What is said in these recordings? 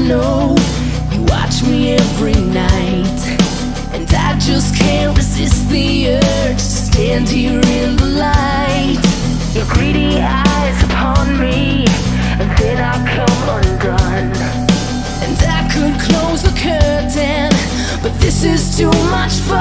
know you watch me every night, and I just can't resist the urge to stand here in the light. Your greedy eyes upon me, and then I come undone. And I could close the curtain, but this is too much fun.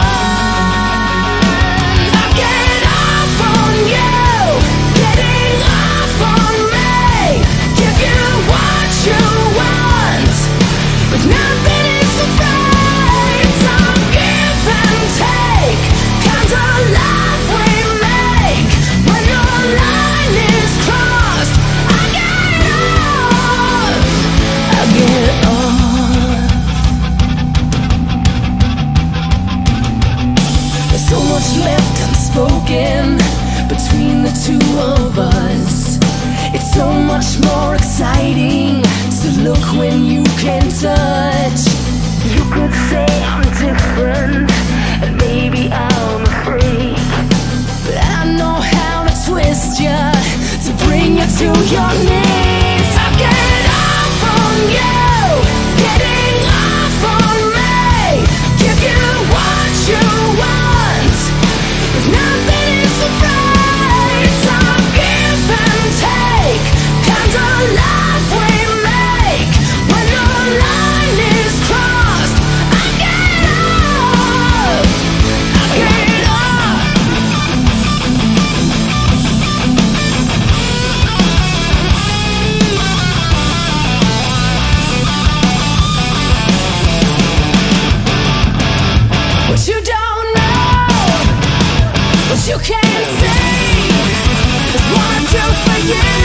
I get off on you, getting off on me. Give you what you want, but nothing is so right. It's a give and take kind of life we make. When your line is crossed, I get off. I get off. There's so much left unspoken between the two of us. It's so much more exciting to look when you can touch. You could say I'm different, and maybe I'm a freak, but I know how to twist you to bring you to your knees. I get off on you, getting off on me. Give you what you want, but nothing is so right. It's a give and take kind of life we make. When your line is crossed, I get off. I get off. What you don't know, what you can't see, is what I do for you.